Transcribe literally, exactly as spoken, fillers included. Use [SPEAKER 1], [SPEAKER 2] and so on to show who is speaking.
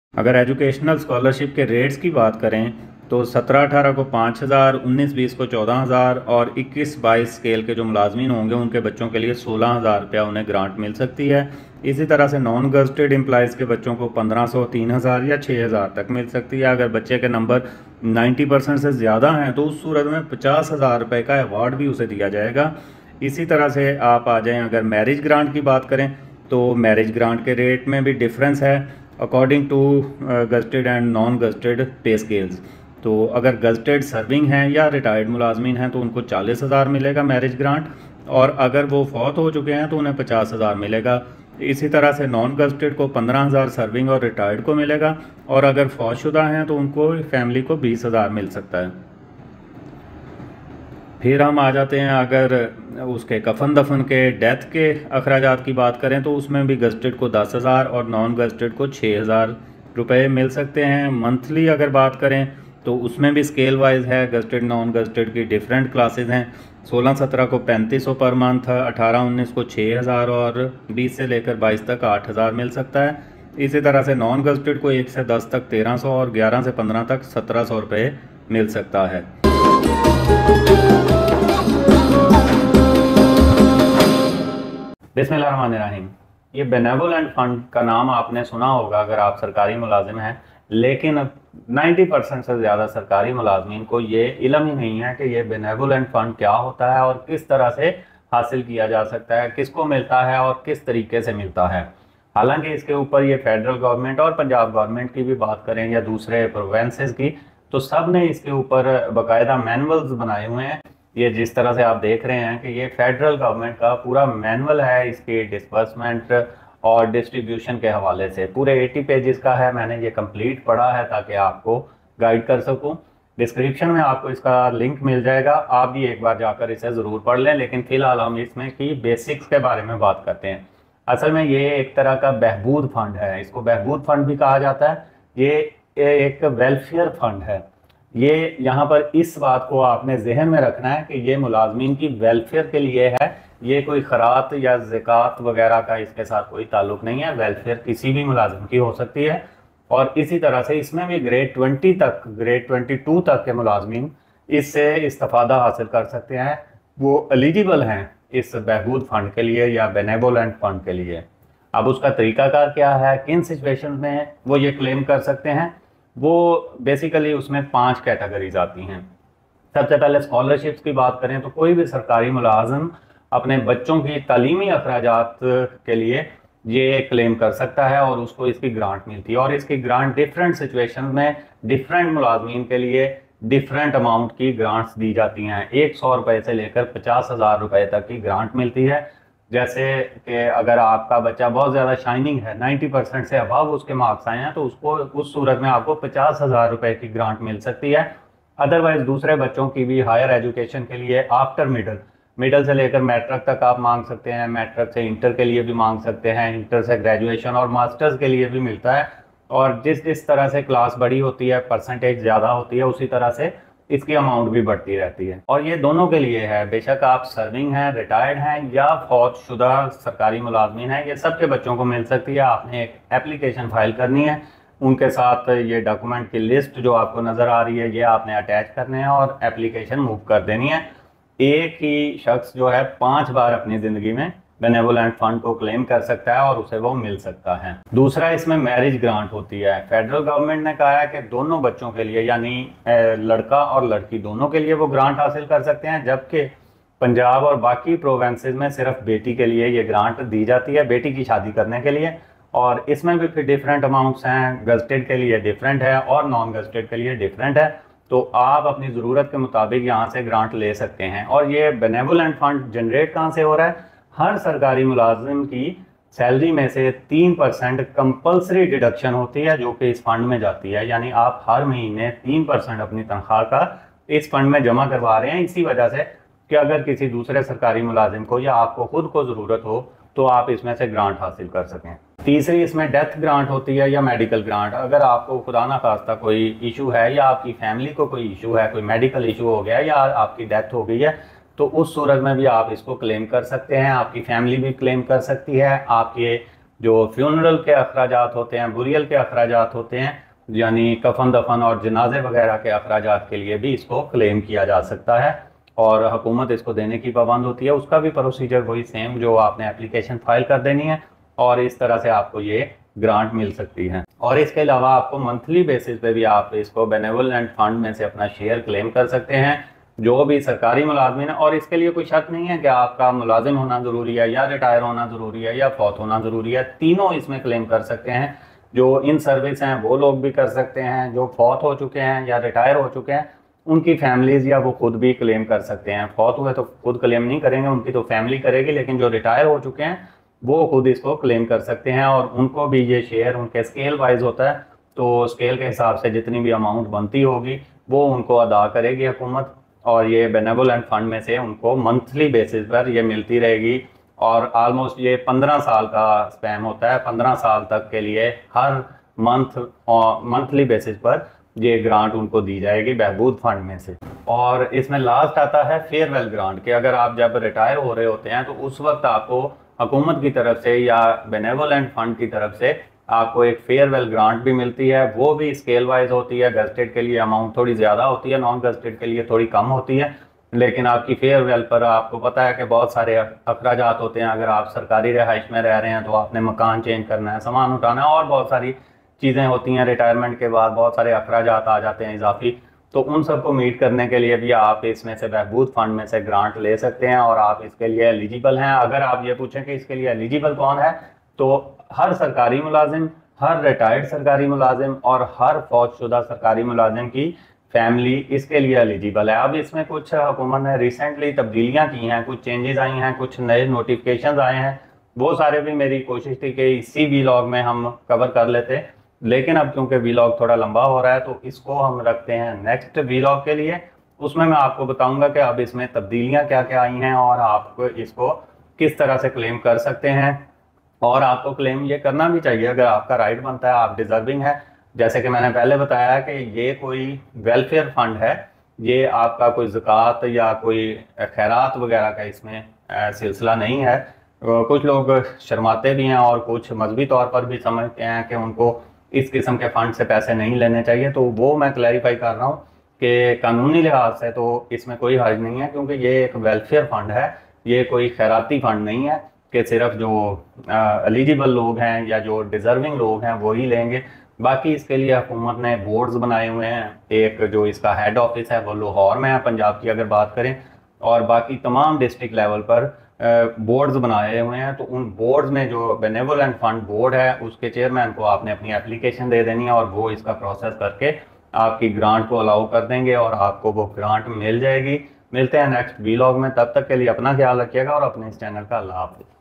[SPEAKER 1] अगर educational scholarship के rates की बात करें तो सत्रह अठारह को पाँच हज़ार, उन्नीस बीस को चौदह हज़ार और इक्कीस बाईस स्केल के जो मुलाजमीन होंगे उनके बच्चों के लिए सोलह हज़ार रुपया उन्हें ग्रांट मिल सकती है। इसी तरह से नॉन गजटेड एम्प्लॉयज़ के बच्चों को पंद्रह सौ, तीन हज़ार या छः हज़ार तक मिल सकती है। अगर बच्चे के नंबर नब्बे परसेंट से ज़्यादा हैं तो उस सूरत में पचास हज़ार रुपये का अवार्ड भी उसे दिया जाएगा। इसी तरह से आप आ जाएँ, अगर मैरिज ग्रांट की बात करें तो मैरिज ग्रांट के रेट में भी डिफरेंस है according to gazetted and non gazetted pay scales. तो अगर गजटेड सर्विंग हैं या रिटायर्ड मुलाजमीन हैं तो उनको चालीस हज़ार मिलेगा मैरिज ग्रांट, और अगर वो फौत हो चुके हैं तो उन्हें पचास हज़ार मिलेगा। इसी तरह से नॉन गजटेड को पंद्रह हज़ार सर्विंग और रिटायर्ड को मिलेगा, और अगर फौतशुदा हैं तो उनको फैमिली को बीस हज़ार मिल सकता है। फिर हम आ जाते हैं, अगर उसके कफन दफन के डेथ के अखराजात की बात करें तो उसमें भी गजटेड को दस हज़ार और नॉन गजटेड को छः हज़ार रुपये मिल सकते हैं। मंथली अगर बात करें तो उसमें भी स्केल वाइज है, गजटेड नॉन गजटेड की डिफरेंट क्लासेस हैं। सोलह सत्रह को पैंतीस सौ पर मंथ, अठारह उन्नीस को छः हज़ार और बीस से लेकर बाईस तक आठ हज़ार मिल सकता है। इसी तरह से नॉन गजटेड को एक से दस तक तेरह सौ और ग्यारह से पंद्रह तक सत्रह सौ रुपये मिल सकता है। बिस्मिल्लाहिर्रहमानिर्रहीम। ये बेनेवोलेंट फंड का नाम आपने सुना होगा अगर आप सरकारी मुलाजिम हैं, लेकिन नब्बे परसेंट से ज़्यादा सरकारी मुलाजमीन को ये इल्म ही नहीं है कि ये बेनेवोलेंट फंड क्या होता है और किस तरह से हासिल किया जा सकता है, किसको मिलता है और किस तरीके से मिलता है। हालांकि इसके ऊपर ये फेडरल गवर्नमेंट और पंजाब गवर्नमेंट की भी बात करें या दूसरे प्रोविंसेस की, तो सब ने इसके ऊपर बाकायदा मैनुअल्स बनाए हुए हैं। ये जिस तरह से आप देख रहे हैं कि ये फेडरल गवर्नमेंट का पूरा मैनुअल है इसकी डिस्बर्समेंट और डिस्ट्रीब्यूशन के हवाले से। पूरे अस्सी पेजेस का है, मैंने ये कंप्लीट पढ़ा है ताकि आपको गाइड कर सकूं। डिस्क्रिप्शन में आपको इसका लिंक मिल जाएगा, आप भी एक बार जाकर इसे ज़रूर पढ़ लें। लेकिन फ़िलहाल हम इसमें की बेसिक्स के बारे में बात करते हैं। असल में ये एक तरह का बहबूद फंड है, इसको बहबूद फंड भी कहा जाता है। ये एक वेलफेयर फंड है। ये यहाँ पर इस बात को आपने जहन में रखना है कि ये मुलाजमीन की वेलफेयर के लिए है, ये कोई खरात या ज़कात वगैरह का इसके साथ कोई ताल्लुक नहीं है। वेलफेयर किसी भी मुलाजिम की हो सकती है। और इसी तरह से इसमें भी ग्रेड ट्वेंटी तक, ग्रेड ट्वेंटी टू तक के मुलाजमीन इससे इस्तेफादा हासिल कर सकते हैं, वो एलिजिबल हैं इस बहबूद फंड के लिए या बेनेवोलेंट फंड के लिए। अब उसका तरीकाकार क्या है, किन सिचुएशन में वो ये क्लेम कर सकते हैं, वो बेसिकली उसमें पांच कैटेगरीज आती हैं। सबसे पहले स्कॉलरशिप्स की बात करें तो कोई भी सरकारी मुलाजिम अपने बच्चों की तालीमी अखराजात के लिए ये क्लेम कर सकता है और उसको इसकी ग्रांट मिलती है। और इसकी ग्रांट डिफरेंट सिचुएशन में डिफरेंट मुलाजमीन के लिए डिफरेंट अमाउंट की ग्रांट्स दी जाती हैं। एक सौ रुपये से लेकर पचास हज़ार रुपये तक की ग्रांट मिलती है। जैसे कि अगर आपका बच्चा बहुत ज़्यादा शाइनिंग है, नब्बे परसेंट से अबव उसके मार्क्स आए हैं, तो उसको उस सूरत में आपको पचास हज़ार रुपये की ग्रांट मिल सकती है। अदरवाइज दूसरे बच्चों की भी हायर एजुकेशन के लिए आफ्टर मिडल मिडल से लेकर मैट्रिक तक आप मांग सकते हैं, मैट्रिक से इंटर के लिए भी मांग सकते हैं, इंटर से ग्रेजुएशन और मास्टर्स के लिए भी मिलता है। और जिस जिस तरह से क्लास बड़ी होती है, परसेंटेज ज़्यादा होती है, उसी तरह से इसकी अमाउंट भी बढ़ती रहती है। और ये दोनों के लिए है, बेशक आप सर्विंग हैं, रिटायर्ड हैं या फौतशुदा सरकारी मुलाजमीन हैं, ये सब के बच्चों को मिल सकती है। आपने एक एप्लीकेशन फाइल करनी है, उनके साथ ये डॉक्यूमेंट की लिस्ट जो आपको नज़र आ रही है ये आपने अटैच करने हैं और एप्लीकेशन मूव कर देनी है। एक ही शख्स जो है पाँच बार अपनी ज़िंदगी में बेनेवोलेंट फंड को क्लेम कर सकता है और उसे वो मिल सकता है। दूसरा, इसमें मैरिज ग्रांट होती है। फेडरल गवर्नमेंट ने कहा है कि दोनों बच्चों के लिए यानी लड़का और लड़की दोनों के लिए वो ग्रांट हासिल कर सकते हैं, जबकि पंजाब और बाकी प्रोविंसेस में सिर्फ बेटी के लिए ये ग्रांट दी जाती है, बेटी की शादी करने के लिए। और इसमें भी फिर डिफरेंट अमाउंट्स हैं, गजटेड के लिए डिफरेंट है और नॉन गजटेड के लिए डिफरेंट है। तो आप अपनी ज़रूरत के मुताबिक यहाँ से ग्रांट ले सकते हैं। और ये बेनेवोलेंट फंड जनरेट कहाँ से हो रहा है, हर सरकारी मुलाजिम की सैलरी में से तीन परसेंट कंपल्सरी डिडक्शन होती है जो कि इस फंड में जाती है। यानी आप हर महीने तीन परसेंट अपनी तनख्वाह का इस फंड में जमा करवा रहे हैं, इसी वजह से कि अगर किसी दूसरे सरकारी मुलाजिम को या आपको खुद को ज़रूरत हो तो आप इसमें से ग्रांट हासिल कर सकें। तीसरी, इसमें डेथ ग्रांट होती है या मेडिकल ग्रांट। अगर आपको खुदा ना खास्ता कोई इशू है या आपकी फैमिली को कोई इशू है, कोई मेडिकल इशू हो गया या आपकी डेथ हो गई है, तो उस सूरत में भी आप इसको क्लेम कर सकते हैं। आपकी फैमिली भी क्लेम कर सकती है, आपके जो फ्यूनरल के अखराजात होते हैं, बुरियल के अखराजात होते हैं, यानी कफन दफन और जनाजे वगैरह के अखराजात के लिए भी इसको क्लेम किया जा सकता है और हुकूमत इसको देने की पाबंद होती है। उसका भी प्रोसीजर वही सेम, जो आपने एप्लीकेशन फाइल कर देनी है और इस तरह से आपको ये ग्रांट मिल सकती है। और इसके अलावा आपको मंथली बेसिस पे भी आप इसको बेनेवोलेंट फंड में से अपना शेयर क्लेम कर सकते हैं, जो भी सरकारी मुलाजमिन है। और इसके लिए कोई शर्त नहीं है कि आपका मुलाजिम होना ज़रूरी है या रिटायर होना ज़रूरी है या फौत होना ज़रूरी है, तीनों इसमें क्लेम कर सकते हैं। जो इन सर्विस हैं वो लोग भी कर सकते हैं, जो फौत हो चुके हैं या रिटायर हो चुके हैं उनकी फैमिलीज़ या वो खुद भी क्लेम कर सकते हैं। फौत हुए तो खुद क्लेम नहीं करेंगे, उनकी तो फैमिली करेगी, लेकिन जो रिटायर हो चुके हैं वो खुद इसको क्लेम कर सकते हैं। और उनको भी ये शेयर उनके स्केल वाइज होता है, तो स्केल के हिसाब से जितनी भी अमाउंट बनती होगी वो उनको अदा करेगी हुकूमत, और ये बेनेवोलेंट फंड में से उनको मंथली बेसिस पर ये मिलती रहेगी। और आलमोस्ट ये पंद्रह साल का स्पैम होता है, पंद्रह साल तक के लिए हर मंथ और मंथली बेसिस पर ये ग्रांट उनको दी जाएगी बहबूद फंड में से। और इसमें लास्ट आता है फेयरवेल ग्रांट के, अगर आप जब रिटायर हो रहे होते हैं तो उस वक्त आपको हुकूमत की तरफ से या बेनेवोलेंट फंड की तरफ से आपको एक फेयरवेल ग्रांट भी मिलती है। वो भी स्केल वाइज होती है, गस्टेड के लिए अमाउंट थोड़ी ज़्यादा होती है, नॉन गस्टेड के लिए थोड़ी कम होती है। लेकिन आपकी फेयरवेल पर आपको पता है कि बहुत सारे अखराजात होते हैं। अगर आप सरकारी रिहाइश में रह रहे हैं तो आपने मकान चेंज करना है, सामान उठाना है और बहुत सारी चीज़ें होती हैं। रिटायरमेंट के बाद बहुत सारे अखराजात आ जाते हैं इजाफी, तो उन सबको मीट करने के लिए भी आप इसमें से बहबूद फंड में से ग्रांट ले सकते हैं और आप इसके लिए एलिजिबल हैं। अगर आप ये पूछें कि इसके लिए एलिजिबल कौन है, तो हर सरकारी मुलाजिम, हर रिटायर्ड सरकारी मुलाजिम और हर फौजशुदा सरकारी मुलाजिम की फैमिली इसके लिए एलिजिबल है। अब इसमें कुछ हुकूमत ने रिसेंटली तब्दीलियां की हैं, कुछ चेंजेस आई हैं, कुछ नए नोटिफिकेशंस आए हैं। वो सारे भी मेरी कोशिश थी कि इसी वीलॉग में हम कवर कर लेते, लेकिन अब क्योंकि वीलॉग थोड़ा लंबा हो रहा है तो इसको हम रखते हैं नेक्स्ट वीलॉग के लिए। उसमें मैं आपको बताऊंगा कि अब इसमें तब्दीलियां क्या क्या आई हैं और आप इसको किस तरह से क्लेम कर सकते हैं। और आपको क्लेम ये करना भी चाहिए, अगर आपका राइट बनता है, आप डिजर्विंग है। जैसे कि मैंने पहले बताया कि ये कोई वेलफेयर फंड है, ये आपका कोई ज़कात या कोई खैरात वगैरह का इसमें सिलसिला नहीं है। कुछ लोग शर्माते भी हैं और कुछ मजहबी तौर पर भी समझते हैं कि उनको इस किस्म के फंड से पैसे नहीं लेने चाहिए। तो वो मैं क्लैरिफाई कर रहा हूँ कि कानूनी लिहाज से तो इसमें कोई हर्ज नहीं है, क्योंकि ये एक वेलफेयर फंड है, ये कोई खैराती फंड नहीं है कि सिर्फ जो एलिजिबल लोग हैं या जो डिज़र्विंग लोग हैं वही लेंगे। बाकी इसके लिए हुकूमत ने बोर्ड्स बनाए हुए हैं। एक जो इसका हेड ऑफिस है वो लाहौर में है, पंजाब की अगर बात करें, और बाकी तमाम डिस्ट्रिक्ट लेवल पर बोर्ड्स बनाए हुए हैं। तो उन बोर्ड्स में जो बेनेवोलेंट फंड बोर्ड है उसके चेयरमैन को आपने अपनी एप्लीकेशन दे देनी है और वो इसका प्रोसेस करके आपकी ग्रांट को अलाउ कर देंगे और आपको वो ग्रांट मिल जाएगी। मिलते हैं नेक्स्ट वीलॉग में, तब तक के लिए अपना ख्याल रखिएगा और अपने इस चैनल का अल्लाह हाफ़िज़।